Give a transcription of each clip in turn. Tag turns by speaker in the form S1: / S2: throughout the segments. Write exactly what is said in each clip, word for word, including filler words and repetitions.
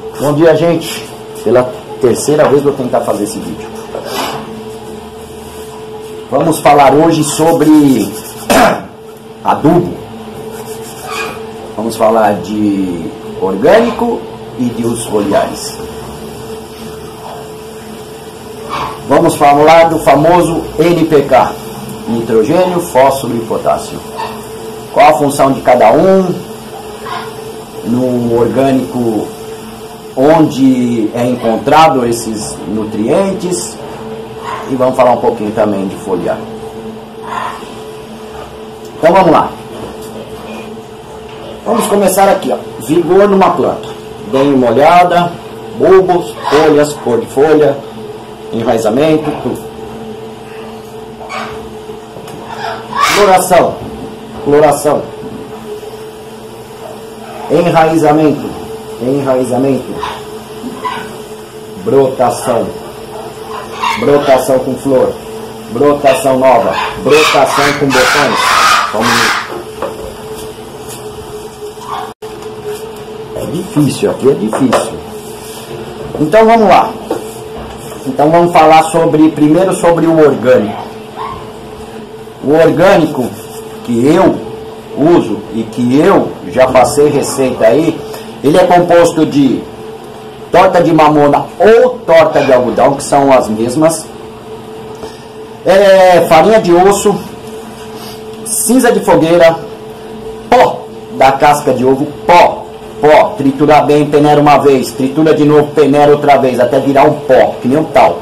S1: Bom dia, gente. Pela terceira vez vou tentar fazer esse vídeo. Vamos falar hoje sobre adubo. Vamos falar de orgânico e de os foliares. Vamos falar do famoso N P K, nitrogênio, fósforo e potássio. Qual a função de cada um? No orgânico, onde é encontrado esses nutrientes, e vamos falar um pouquinho também de foliar. Então vamos lá. Vamos começar aqui, ó. Vigor numa planta. Bem molhada, bulbos, folhas, cor de folha, enraizamento, tudo. Floração, floração. Enraizamento, enraizamento. Brotação, brotação com flor, brotação nova, brotação com botões. Vamos... É difícil, aqui é difícil. Então vamos lá. Então vamos falar sobre, primeiro sobre o orgânico. O orgânico que eu uso e que eu já passei receita aí, ele é composto de torta de mamona ou torta de algodão, que são as mesmas, é, farinha de osso, cinza de fogueira, pó da casca de ovo, pó, pó, triturar bem, peneira uma vez, tritura de novo, peneira outra vez, até virar um pó, que nem um talco.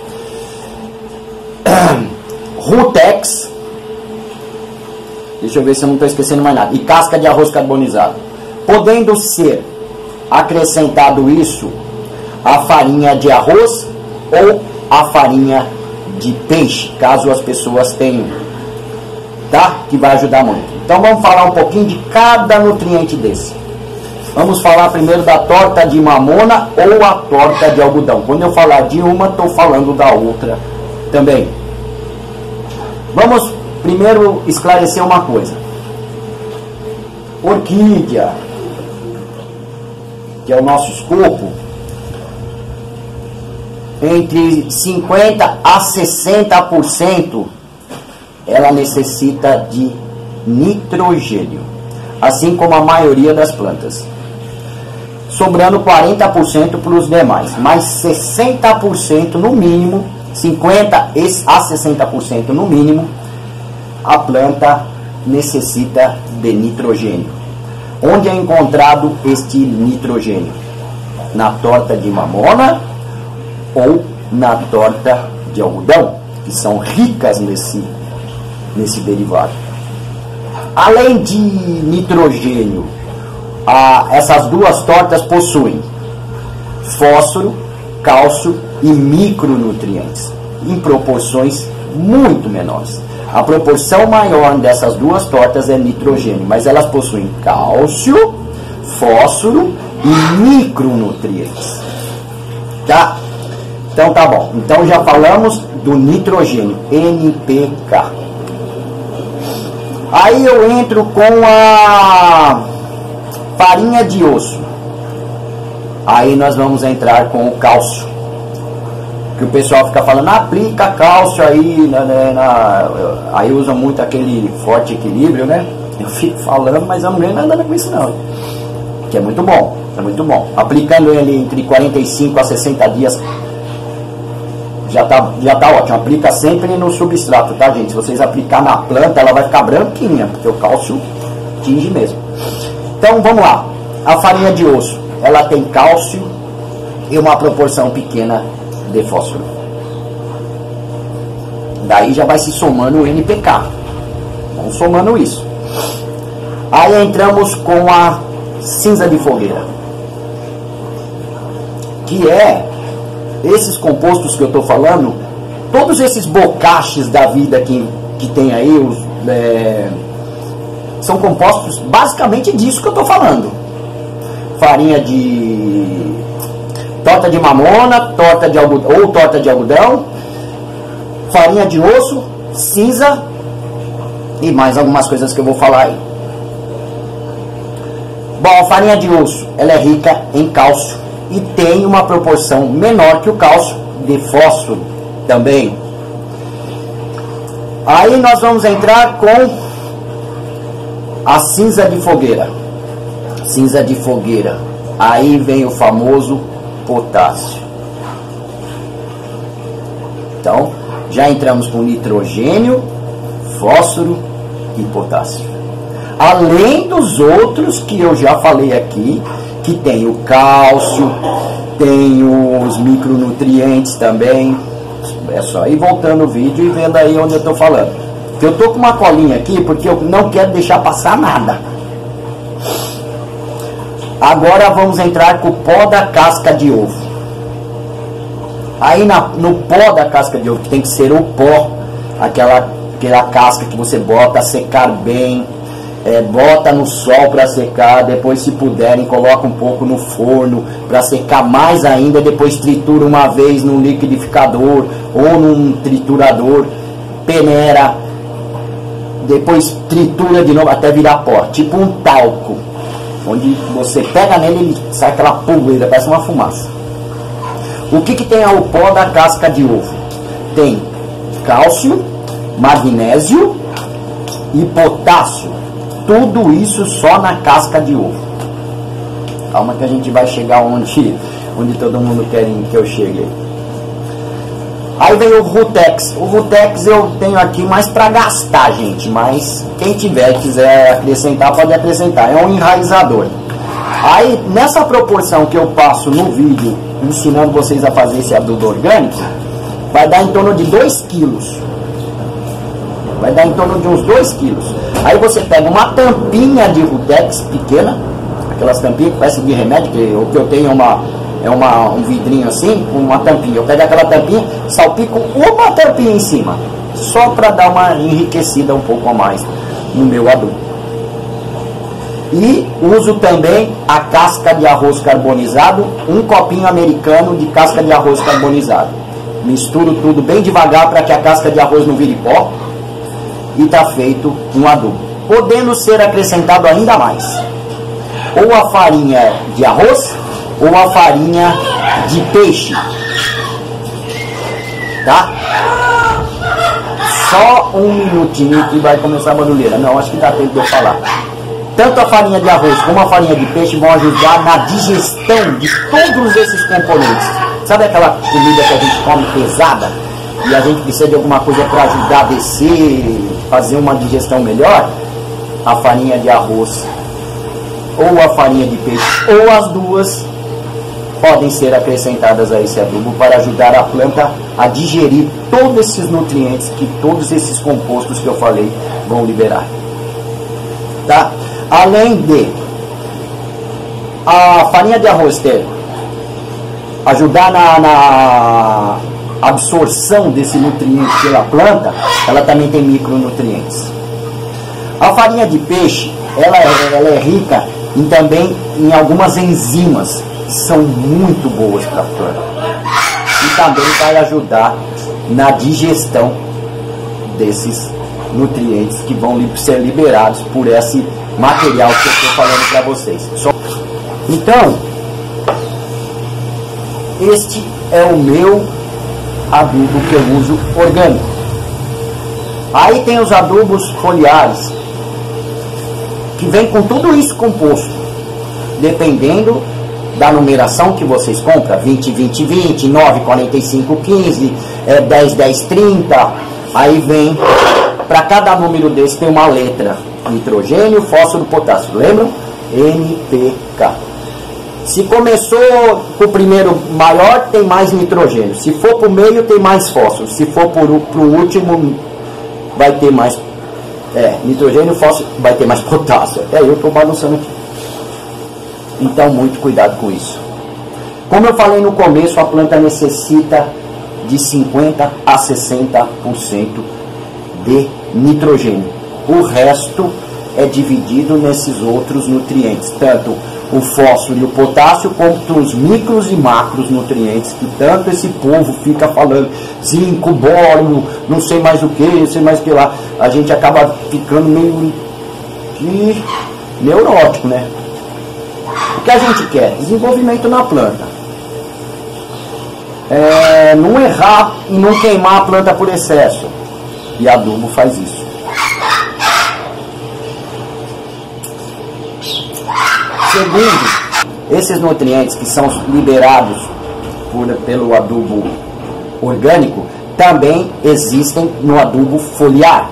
S1: Rutex, deixa eu ver se eu não estou esquecendo mais nada, e casca de arroz carbonizado. Podendo ser acrescentado isso a farinha de arroz ou a farinha de peixe, caso as pessoas tenham, tá? Que vai ajudar muito. Então vamos falar um pouquinho de cada nutriente desse. Vamos falar primeiro da torta de mamona ou a torta de algodão. Quando eu falar de uma, estou falando da outra também. Vamos primeiro esclarecer uma coisa. Orquídea, que é o nosso escopo, entre cinquenta a sessenta por cento ela necessita de nitrogênio, assim como a maioria das plantas, sobrando quarenta por cento para os demais, mas sessenta por cento no mínimo, cinquenta a sessenta por cento no mínimo, a planta necessita de nitrogênio. Onde é encontrado este nitrogênio? Na torta de mamona ou na torta de algodão, que são ricas nesse, nesse derivado. Além de nitrogênio, a, essas duas tortas possuem fósforo, cálcio e micronutrientes, em proporções muito menores. A proporção maior dessas duas tortas é nitrogênio, mas elas possuem cálcio, fósforo e micronutrientes. Tá? Então tá bom. Então já falamos do nitrogênio, N P K. Aí eu entro com a farinha de osso. Aí nós vamos entrar com o cálcio. Que o pessoal fica falando, aplica cálcio aí, na, na, aí usa muito aquele forte equilíbrio, né? Eu fico falando, mas eu não ganho nada com isso não. Que é muito bom, é muito bom. Aplicando ele entre quarenta e cinco a sessenta dias, já tá, já tá ótimo. Aplica sempre no substrato, tá, gente? Se vocês aplicar na planta, ela vai ficar branquinha, porque o cálcio tinge mesmo. Então, vamos lá. A farinha de osso, ela tem cálcio e uma proporção pequena de fósforo. Daí já vai se somando o N P K. Vamos somando isso. Aí entramos com a cinza de fogueira, que é esses compostos que eu estou falando, todos esses bocaches da vida que, que tem aí, os, é, são compostos basicamente disso que eu estou falando. Farinha de torta de mamona, torta de algodão, ou torta de algodão, farinha de osso, cinza e mais algumas coisas que eu vou falar aí. Bom, a farinha de osso, ela é rica em cálcio e tem uma proporção menor que o cálcio de fósforo também. Aí nós vamos entrar com a cinza de fogueira. Cinza de fogueira. Aí vem o famoso potássio. Então, já entramos com nitrogênio, fósforo e potássio. Além dos outros que eu já falei aqui, que tem o cálcio, tem os micronutrientes também. É só ir voltando o vídeo e vendo aí onde eu estou falando. Eu estou com uma colinha aqui porque eu não quero deixar passar nada. Agora vamos entrar com o pó da casca de ovo. Aí na, no pó da casca de ovo, que tem que ser o pó, aquela, aquela casca que você bota a secar bem, é, bota no sol para secar, depois se puderem coloca um pouco no forno para secar mais ainda, depois tritura uma vez num liquidificador ou num triturador, peneira, depois tritura de novo até virar pó, tipo um talco, onde você pega nele e sai aquela poeira, parece uma fumaça. O que que tem o pó da casca de ovo? Tem cálcio, magnésio e potássio. Tudo isso só na casca de ovo. Calma que a gente vai chegar onde, onde todo mundo quer que eu chegue. Aí vem o Rutex. O Rutex eu tenho aqui mais para gastar, gente. Mas quem tiver, quiser acrescentar, pode acrescentar. É um enraizador. Aí nessa proporção que eu passo no vídeo, ensinando vocês a fazer esse adubo orgânico, vai dar em torno de dois quilos. Vai dar em torno de uns dois quilos. Aí você pega uma tampinha de Rutex pequena, aquelas tampinhas que parecem de remédio, que o que eu tenho é, uma, é uma, um vidrinho assim, com uma tampinha. Eu pego aquela tampinha, salpico uma tampinha em cima, só para dar uma enriquecida um pouco a mais no meu adubo. E uso também a casca de arroz carbonizado, um copinho americano de casca de arroz carbonizado. Misturo tudo bem devagar para que a casca de arroz não vire pó. E está feito um adubo, podendo ser acrescentado ainda mais, ou a farinha de arroz ou a farinha de peixe, tá? Só um minutinho que vai começar a barulheira. Não, acho que dá tempo de eu falar. Tanto a farinha de arroz como a farinha de peixe vão ajudar na digestão de todos esses componentes. Sabe aquela comida que a gente come pesada e a gente precisa de alguma coisa para ajudar a descer, fazer uma digestão melhor? A farinha de arroz ou a farinha de peixe, ou as duas, podem ser acrescentadas a esse adubo para ajudar a planta a digerir todos esses nutrientes que todos esses compostos que eu falei vão liberar, tá? Além de a farinha de arroz ter ajudar na, na absorção desse nutriente pela planta, ela também tem micronutrientes. A farinha de peixe, ela é, ela é rica em, também em algumas enzimas, são muito boas para a planta. E também vai ajudar na digestão desses nutrientes que vão ser liberados por esse material que eu estou falando para vocês. Então, este é o meu adubo que eu uso orgânico. Aí tem os adubos foliares, que vem com tudo isso composto, dependendo da numeração que vocês compram, vinte, vinte, vinte, nove, quarenta e cinco, quinze, é, dez, dez, trinta. Aí vem, para cada número desse tem uma letra: nitrogênio, fósforo, potássio. Lembram? N P K. Se começou com o primeiro maior, tem mais nitrogênio. Se for para o meio, tem mais fósforo. Se for para o último, vai ter mais é, nitrogênio, fósforo, vai ter mais potássio. Até eu estou balançando aqui. Então, muito cuidado com isso. Como eu falei no começo, a planta necessita de cinquenta a sessenta por cento de nitrogênio. O resto é dividido nesses outros nutrientes, tanto o fósforo e o potássio, quanto os micros e macros nutrientes, que tanto esse povo fica falando, zinco, boro, não sei mais o que, não sei mais o que lá. A gente acaba ficando meio que neurótico, né? O que a gente quer? Desenvolvimento na planta. É, não errar e não queimar a planta por excesso. E adubo faz isso. Segundo, esses nutrientes que são liberados por, pelo adubo orgânico também existem no adubo foliar.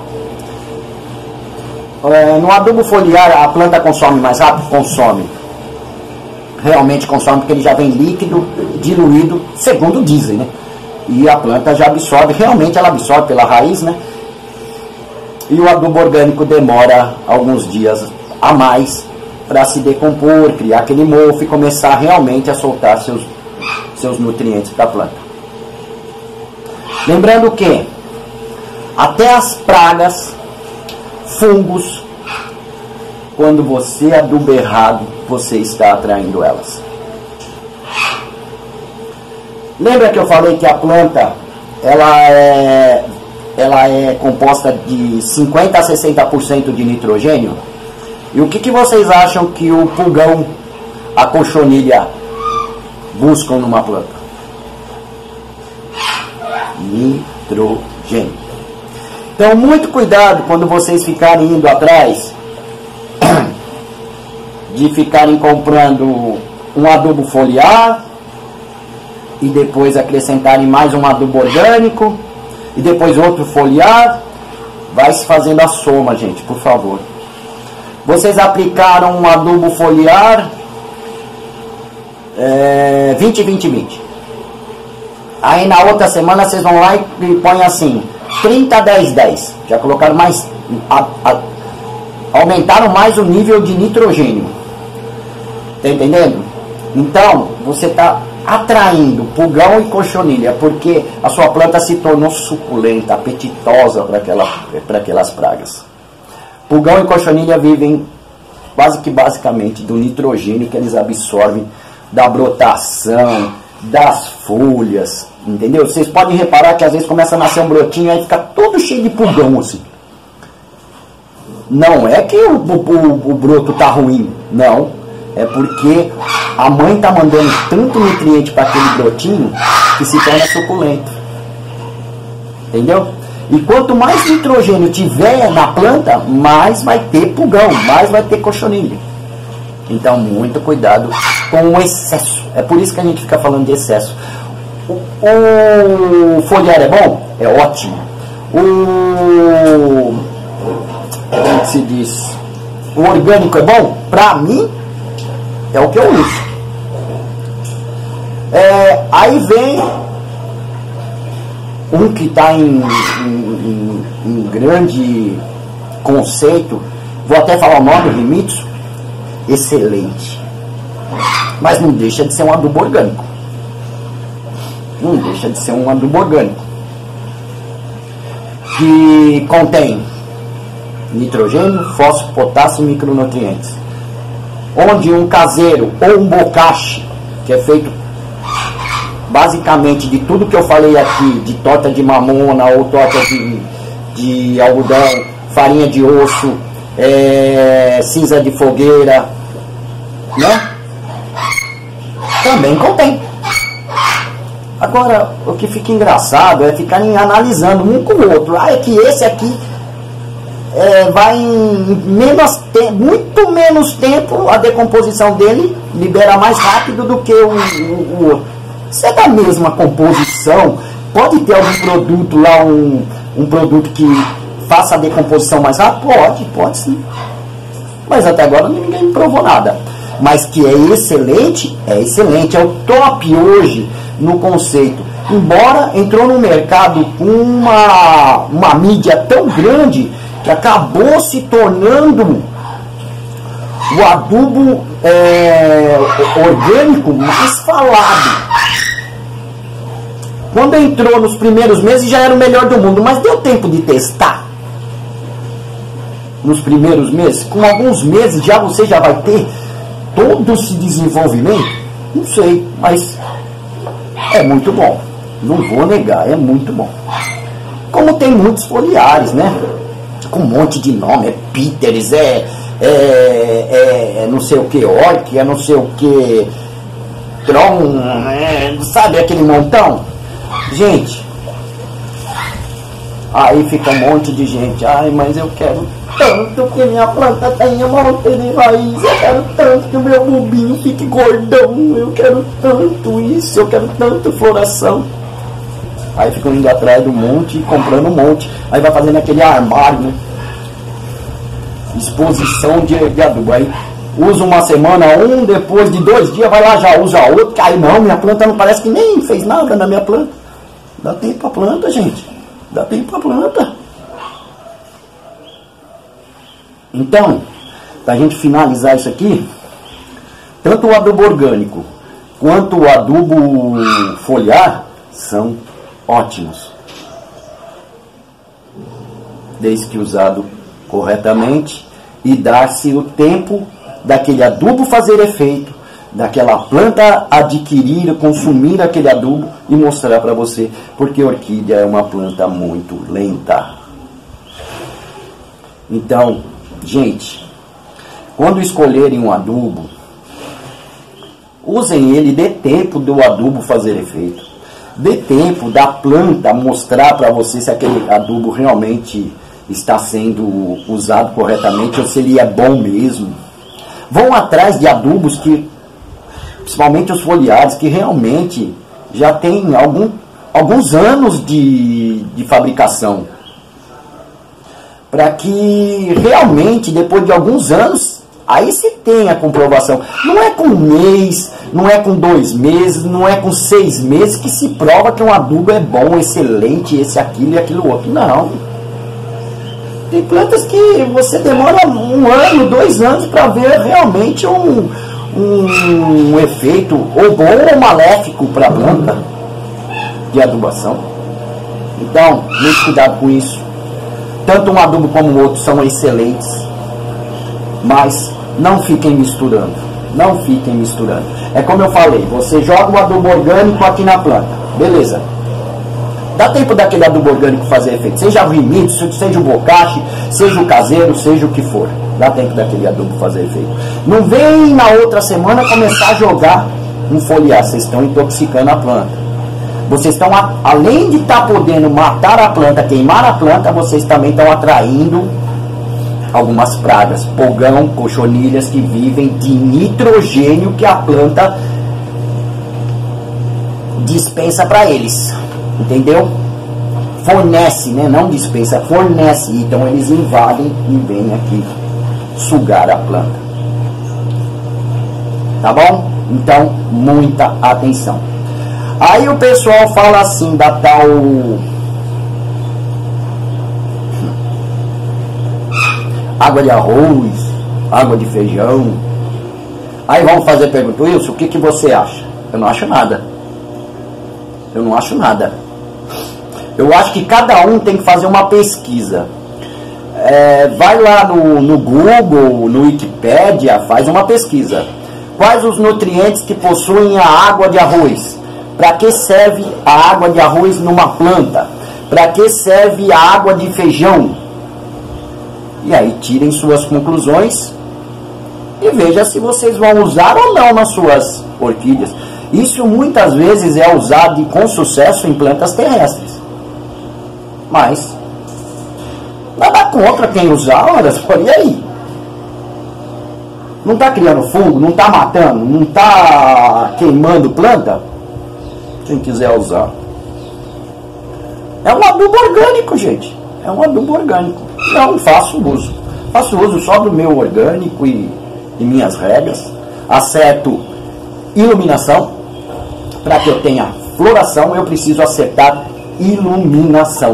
S1: É, no adubo foliar a planta consome mais rápido? Consome. Realmente consome porque ele já vem líquido, diluído, segundo dizem, né? E a planta já absorve, realmente ela absorve pela raiz, né? E o adubo orgânico demora alguns dias a mais para se decompor, criar aquele mofo e começar realmente a soltar seus, seus nutrientes para a planta. Lembrando que até as pragas, fungos, quando você aduba errado, você está atraindo elas. Lembra que eu falei que a planta ela é, ela é composta de cinquenta a sessenta por cento de nitrogênio? E o que, que vocês acham que o pulgão, a cochonilha, buscam numa planta? Nitrogênio. Então, muito cuidado quando vocês ficarem indo atrás de ficarem comprando um adubo foliar e depois acrescentarem mais um adubo orgânico e depois outro foliar. Vai se fazendo a soma, gente, por favor. Vocês aplicaram um adubo foliar é, vinte, vinte, vinte. Aí na outra semana vocês vão lá e põem assim trinta, dez, dez. Já colocaram mais, a, a, aumentaram mais o nível de nitrogênio. Tá entendendo? Então você está atraindo pulgão e cochonilha porque a sua planta se tornou suculenta, apetitosa para aquela, para aquelas pragas. Pulgão e cochonilha vivem quase que basicamente do nitrogênio que eles absorvem da brotação, das folhas, entendeu? Vocês podem reparar que às vezes começa a nascer um brotinho e aí fica todo cheio de pulgão assim. Não é que o, o, o broto tá ruim, não. É porque a mãe tá mandando tanto nutriente para aquele brotinho que se torna suculento. Entendeu? E quanto mais nitrogênio tiver na planta, mais vai ter pulgão, mais vai ter cochonilha. Então, muito cuidado com o excesso. É por isso que a gente fica falando de excesso. O, o foliar é bom? É ótimo. O... Como que se diz? O orgânico é bom? Pra mim, é o que eu uso. É, aí vem um que está em, em, em, em grande conceito, vou até falar o nome, Rimitsu, excelente. Mas não deixa de ser um adubo orgânico. Não deixa de ser um adubo orgânico. Que contém nitrogênio, fósforo, potássio e micronutrientes. Onde um caseiro ou um bocashi, que é feito basicamente de tudo que eu falei aqui, de torta de mamona ou torta de, de algodão, farinha de osso, é, cinza de fogueira, né? Também contém. Agora, o que fica engraçado é ficarem analisando um com o outro. Ah, é que esse aqui é, vai em menos te- muito menos tempo, a decomposição dele libera mais rápido do que o, o, o outro. Se é da mesma composição, pode ter algum produto lá, um, um produto que faça a decomposição mais rápido? Pode, pode sim. Mas até agora ninguém me provou nada. Mas que é excelente, é excelente. É o top hoje no conceito. Embora entrou no mercado com uma, uma mídia tão grande que acabou se tornando o adubo é, orgânico mais falado. Quando entrou nos primeiros meses já era o melhor do mundo, mas deu tempo de testar nos primeiros meses? Com alguns meses já você já vai ter todo esse desenvolvimento? Não sei, mas é muito bom. Não vou negar, é muito bom. Como tem muitos foliares, né? Com um monte de nome, é Peters, é, é, é, é não sei o que orc, é não sei o que tron, é, sabe aquele montão? Gente, aí fica um monte de gente, ai, mas eu quero tanto que minha planta tenha monte de raiz, eu quero tanto que o meu bulbinho fique gordão, eu quero tanto isso, eu quero tanto floração. Aí ficam indo atrás do monte e comprando um monte, aí vai fazendo aquele armário, né? Exposição de, de adubo, aí usa uma semana um, depois de dois dias vai lá, já usa outro, que aí não, minha planta não parece que nem fez nada na minha planta. Dá tempo pra planta, gente, dá tempo pra planta. Então, para a gente finalizar isso aqui, tanto o adubo orgânico quanto o adubo foliar são ótimos, desde que usado corretamente e dar-se o tempo daquele adubo fazer efeito, daquela planta adquirir, consumir aquele adubo e mostrar para você, porque a orquídea é uma planta muito lenta. Então, gente, quando escolherem um adubo, usem ele, dê tempo do adubo fazer efeito. Dê tempo da planta mostrar para você se aquele adubo realmente está sendo usado corretamente ou se ele é bom mesmo. Vão atrás de adubos que, principalmente os foliares, que realmente já tem algum, alguns anos de, de fabricação, para que realmente, depois de alguns anos, aí se tem a comprovação. Não é com um mês, não é com dois meses, não é com seis meses que se prova que um adubo é bom, excelente, esse, aquilo e aquilo outro. Não. Tem plantas que você demora um ano, dois anos para ver realmente um, um, um efeito ou bom ou maléfico para a planta de adubação. Então, muito cuidado com isso. Tanto um adubo como o outro são excelentes, mas não fiquem misturando, não fiquem misturando. É como eu falei, você joga o adubo orgânico aqui na planta, beleza. Dá tempo daquele adubo orgânico fazer efeito, seja o Rimit, seja o bocache, seja o caseiro, seja o que for. Dá tempo daquele adubo fazer efeito. Não vem na outra semana começar a jogar um foliar, vocês estão intoxicando a planta. Vocês estão, além de estar podendo matar a planta, queimar a planta, vocês também estão atraindo algumas pragas, pulgão, cochonilhas que vivem de nitrogênio que a planta dispensa para eles, entendeu? Fornece, né? Não dispensa, fornece. Então eles invadem e vêm aqui sugar a planta. Tá bom? Então, muita atenção. Aí o pessoal fala assim da tal água de arroz, água de feijão. Aí vamos fazer pergunta, Wilson, o que, que você acha? Eu não acho nada. Eu não acho nada. Eu acho que cada um tem que fazer uma pesquisa. É, vai lá no, no Google, no Wikipédia, faz uma pesquisa. Quais os nutrientes que possuem a água de arroz? Para que serve a água de arroz numa planta? Para que serve a água de feijão? E aí tirem suas conclusões e veja se vocês vão usar ou não nas suas orquídeas. Isso muitas vezes é usado com sucesso em plantas terrestres. Mas nada contra quem usar, olha só, e aí? Não está criando fungo, não está matando, não está queimando planta? Quem quiser usar. É um adubo orgânico, gente. É um adubo orgânico. Não faço uso. Faço uso só do meu orgânico e, e minhas regras. Acerto iluminação. Para que eu tenha floração, eu preciso acertar iluminação.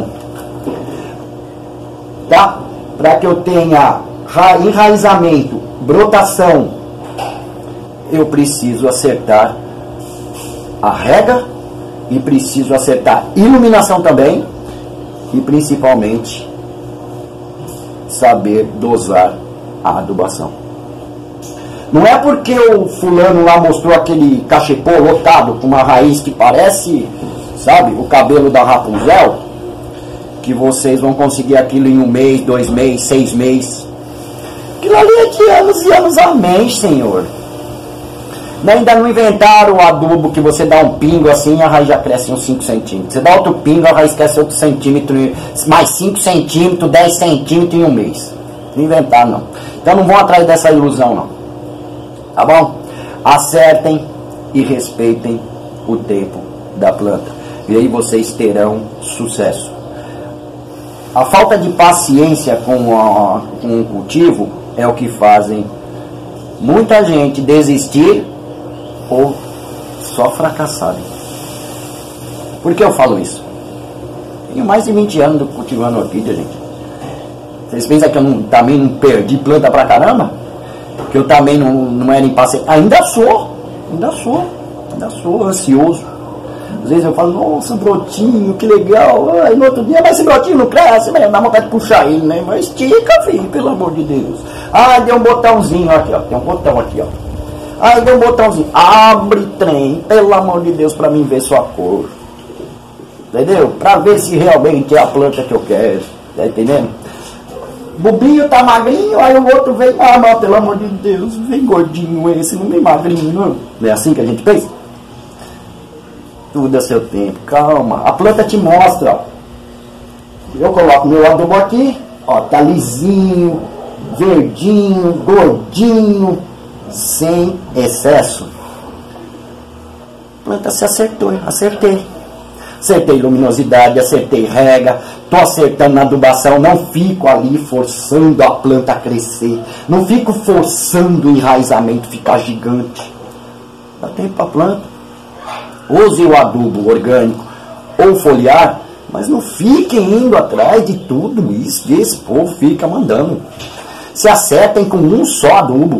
S1: Tá? Para que eu tenha enraizamento, brotação, eu preciso acertar a rega e preciso acertar iluminação também e principalmente saber dosar a adubação. Não é porque o fulano lá mostrou aquele cachepô lotado com uma raiz que parece, sabe, o cabelo da Rapunzel, que vocês vão conseguir aquilo em um mês, dois meses, seis meses. Aquilo ali é de anos e anos, amém, Senhor. Ainda não inventaram o adubo que você dá um pingo assim e a raiz já cresce uns cinco centímetros. Você dá outro pingo, a raiz cresce outro centímetro, mais cinco centímetros, dez centímetros em um mês. Não inventaram, não. Então não vão atrás dessa ilusão, não. Tá bom? Acertem e respeitem o tempo da planta. E aí vocês terão sucesso. A falta de paciência com, a, com o cultivo é o que fazem muita gente desistir ou só fracassarem. Por que eu falo isso? Tenho mais de vinte anos cultivando orquídea, gente. Vocês pensam que eu não, também não perdi planta pra caramba? Que eu também não, não era impaciente? Ainda sou, ainda sou, ainda sou ansioso. Às vezes eu falo, nossa, brotinho, que legal. Aí no outro dia, mas esse brotinho não cresce, mas dá vontade de puxar ele, né? Mas estica, filho, pelo amor de Deus. Ah, deu um botãozinho aqui, ó. Tem um botão aqui, ó. Ah, deu um botãozinho. Abre trem, pelo amor de Deus, pra mim ver sua cor. Entendeu? Pra ver se realmente é a planta que eu quero. Tá entendendo? Bobinho tá magrinho, aí o outro vem, ah, mas pelo amor de Deus, vem gordinho esse, não vem magrinho, não. Não é assim que a gente pensa? Tudo a seu tempo, calma. A planta te mostra, ó. Eu coloco meu adubo aqui, ó, tá lisinho, verdinho, gordinho, sem excesso. A planta se acertou, acertei. Acertei luminosidade, acertei rega, tô acertando na adubação, não fico ali forçando a planta a crescer, não fico forçando o enraizamento ficar gigante. Dá tempo para a planta. Use o adubo orgânico ou foliar, mas não fiquem indo atrás de tudo isso, esse povo fica mandando. Se acertem com um só adubo.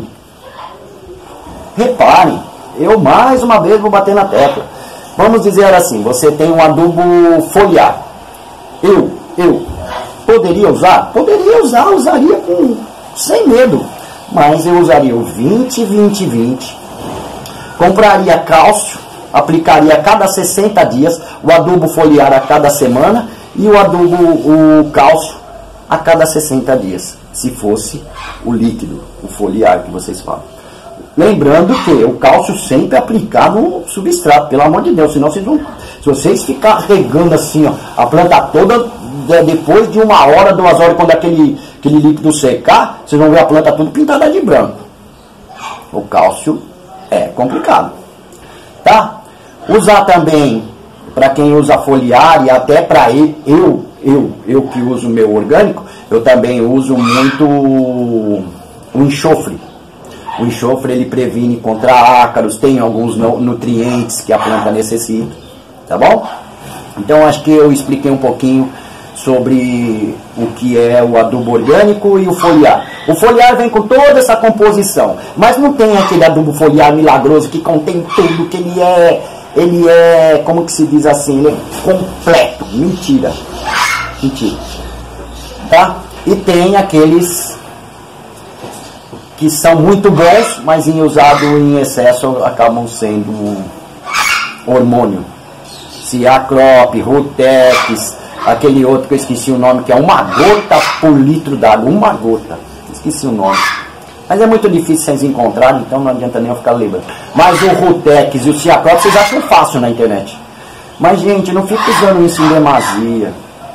S1: Reparem, eu mais uma vez vou bater na tecla. Vamos dizer assim, você tem um adubo foliar. Eu, eu, poderia usar? Poderia usar, usaria com, sem medo. Mas eu usaria o vinte, vinte, vinte. Compraria cálcio, aplicaria a cada sessenta dias, o adubo foliar a cada semana e o adubo, o cálcio, a cada sessenta dias. Se fosse o líquido, o foliar que vocês falam. Lembrando que o cálcio sempre é aplicado no substrato, pelo amor de Deus, senão vocês vão, se vocês ficar regando assim, ó, a planta toda, depois de uma hora, duas horas, quando aquele, aquele líquido secar, vocês vão ver a planta toda pintada de branco. O cálcio é complicado, tá? Usar também, para quem usa foliar e até para eu, eu, eu que uso o meu orgânico, eu também uso muito o enxofre. O enxofre ele previne contra ácaros, tem alguns nutrientes que a planta necessita, tá bom? Então acho que eu expliquei um pouquinho sobre o que é o adubo orgânico e o foliar. O foliar vem com toda essa composição, mas não tem aquele adubo foliar milagroso que contém tudo, que ele é, ele é, como que se diz assim, ele é completo. Mentira, mentira, tá? E tem aqueles que são muito bons, mas em usado em excesso acabam sendo hormônio. Ciacrop, Rutex, aquele outro que eu esqueci o nome, que é uma gota por litro d'água, uma gota, esqueci o nome. Mas é muito difícil vocês encontrarem, então não adianta nem eu ficar lembrando. Mas o Rutex e o Ciacrop vocês acham fácil na internet. Mas gente, não fica usando isso em demasia.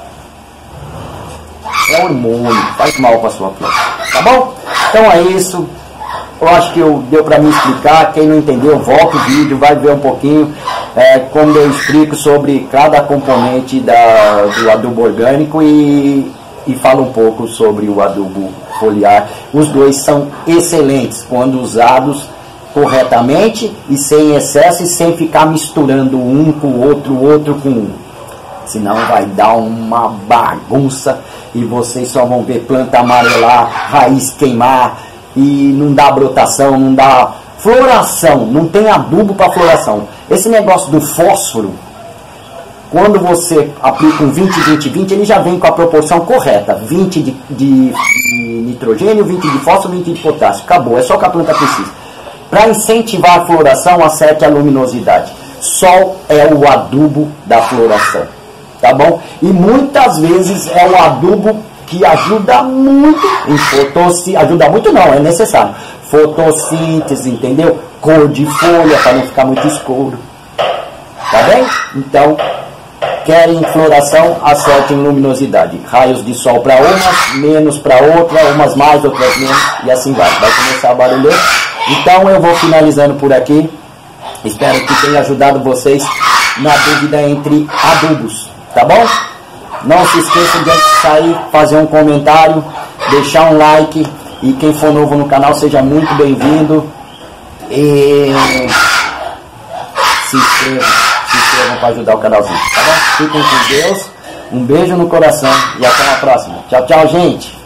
S1: É hormônio, faz mal para sua planta, tá bom? Então é isso, eu acho que eu, deu para me explicar. Quem não entendeu, volta o vídeo, vai ver um pouquinho é, como eu explico sobre cada componente da, do adubo orgânico e, e falo um pouco sobre o adubo foliar. Os dois são excelentes quando usados corretamente e sem excesso e sem ficar misturando um com o outro, o outro com um. Senão vai dar uma bagunça e vocês só vão ver planta amarelar, raiz queimar e não dá brotação, não dá floração, não tem adubo para floração. Esse negócio do fósforo, quando você aplica um vinte, vinte, vinte, ele já vem com a proporção correta, vinte de, de, de nitrogênio, vinte de fósforo, vinte de potássio, acabou, é só o que a planta precisa. Para incentivar a floração, acerte a luminosidade. Sol é o adubo da floração. Tá bom? E muitas vezes é o adubo que ajuda muito em fotossíntese, ajuda muito não, é necessário. Fotossíntese, entendeu? Cor de folha para não ficar muito escuro. Tá bem? Então, querem floração, acerte em luminosidade. Raios de sol para umas, menos para outra, umas mais, outras menos, e assim vai. Vai começar a barulhar. Então eu vou finalizando por aqui. Espero que tenha ajudado vocês na dúvida entre adubos, tá bom? Não se esqueçam de sair, fazer um comentário, deixar um like, e quem for novo no canal seja muito bem-vindo. E se inscrevam, se inscrevam para ajudar o canalzinho, tá bom? Fiquem com Deus, um beijo no coração e até a próxima. Tchau, tchau, gente!